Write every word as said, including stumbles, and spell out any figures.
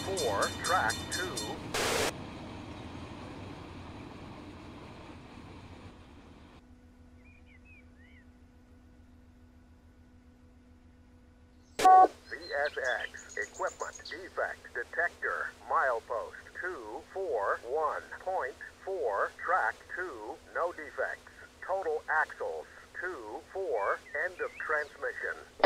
four, track two. C S X, equipment defect detector, milepost two four one point four, track two, no defects. Total axles, two four, end of transmission.